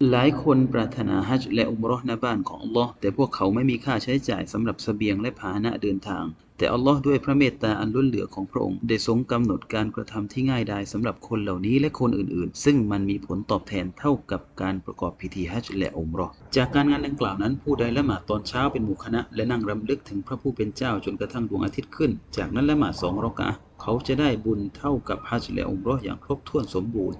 หลายคนปรารถนาฮัจญ์และอุมเราะห์ณบ้านของอัลลอฮ์แต่พวกเขาไม่มีค่าใช้จ่ายสำหรับเสบียงและพาหนะเดินทางแต่อัลลอฮ์ด้วยพระเมตตาอันล้นเหลือของพระองค์ได้ทรงกำหนดการกระทำที่ง่ายดายสำหรับคนเหล่านี้และคนอื่นๆซึ่งมันมีผลตอบแทนเท่ากับการประกอบพิธีฮัจญ์และอุมเราะห์จากการงานดังกล่าวนั้นผู้ใดละหมาดตอนเช้าเป็นหมู่คณะและนั่งรำลึกถึงพระผู้เป็นเจ้าจนกระทั่งดวงอาทิตย์ขึ้นจากนั้นละหมาด2 รอกะอะห์เขาจะได้บุญเท่ากับฮัจญ์และอุมเราะห์อย่างครบถ้วนสมบูรณ์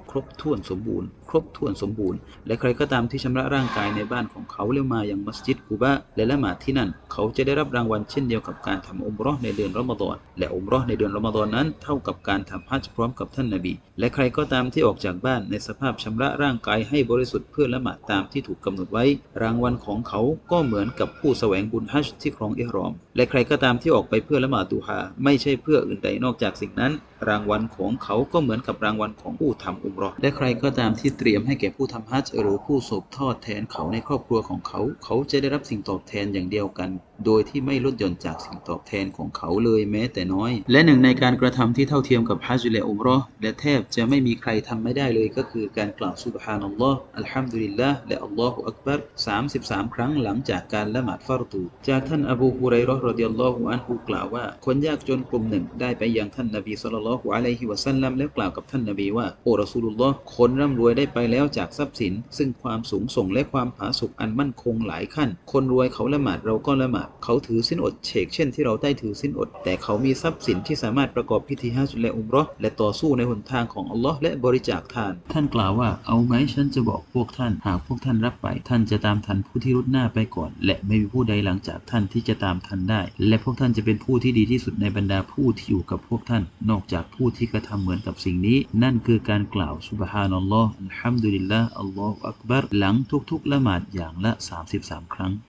และใครก็ตามที่ชำระร่างกายในบ้านของเขาแล้วมายังมัสยิดกุบะและละหมาดที่นั่นเขาจะได้รับรางวัลเช่นเดียวกับการทำอุมเราะห์ในเดือนรอมฎอนและอุมเราะห์ในเดือนรอมฎอนนั้นเท่ากับการทำฮัจญ์พร้อมกับท่านนบีและใครก็ตามที่ออกจากบ้านในสภาพชำระร่างกายให้บริสุทธิ์เพื่อละหมาดตามที่ถูกกำหนดไว้รางวัลของเขาก็เหมือนกับผู้แสวงบุญฮัจญ์ที่ครองอิหรอมและใครก็ตามที่ออกไปเพื่อละหมาดดูฮาไม่ใช่เพื่ออื่นใดนอกจากสิ่งนั้นรางวัลของเขาก็เหมือนกับรางวัลของผู้ทำอุมเราะห์และใครก็ตามที่เตรียมให้แก่ผู้ทำฮัจญ์หรือผู้สบทอดแทนเขาในครอบครัวของเขาเขาจะได้รับสิ่งตอบแทนอย่างเดียวกันโดยที่ไม่ลดหย่อนจากสิ่งตอบแทนของเขาเลยแม้แต่น้อยและหนึ่งในการกระทำที่เท่าเทียมกับฮัจญ์และอุมเราะห์และแทบจะไม่มีใครทำไม่ได้เลยก็คือการกล่าวซุบฮานัลลอฮ์อัลฮัมดุลิลลาห์และอัลลอฮุอักบัร33 ครั้งหลังจากการละหมาดฟัรฎูจากท่านอบูฮุไรเราะห์รอฎิยัลลอฮุอันฮุกล่าวว่าคนยากจนกลุ่มหนึ่งได้ไปยังท่านนบีศ็อลลัลลอฮุอะลัยฮิวะซัลลัมแล้วกล่าวกับท่านนบีว่าโอ้รอซูลุลลอฮ์คนร่ำรวยได้ไปแล้วจากทรัพย์สินซึ่งความสูงส่งและความผาสุกอันมั่นคงหลายขั้นคนรวยเขาละหมาดเราก็ละหมาดเขาถือศีลอดเฉกเช่นที่เราได้ถือศีลอดแต่เขามีทรัพย์สินที่สามารถประกอบพิธีฮัจญ์และอุมเราะห์และต่อสู้ในหนทางของอัลลอฮ์และบริจาคทานท่านกล่าวว่าเอาไหมฉันจะบอกพวกท่านหากพวกท่านรับไปท่านจะตามทันผู้ที่รุดหน้าไปก่อนและไม่มีผู้ใดหลังจากท่านที่จะตามทันได้และพวกท่านจะเป็นผู้ที่ดีที่สุดในบรรดาผู้ที่อยู่กับพวกท่านนอกจากผู้ที่กระทำเหมือนกับสิ่งนี้นั่นคือการกล่าวซุบฮานัลลอฮ์อัลฮัมดุลิลลาห์อัลลอฮุอักบัรหลังทุกๆละหมาดอย่างละ33 ครั้ง